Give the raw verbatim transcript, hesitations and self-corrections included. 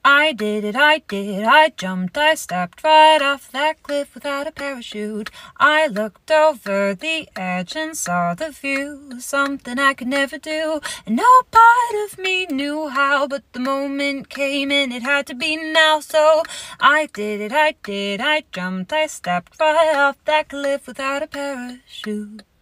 I did it, I did, I jumped, I stepped right off that cliff without a parachute. I looked over the edge and saw the view, something I could never do. And no part of me knew how, but the moment came and it had to be now. So I did it, I did, I jumped, I stepped right off that cliff without a parachute.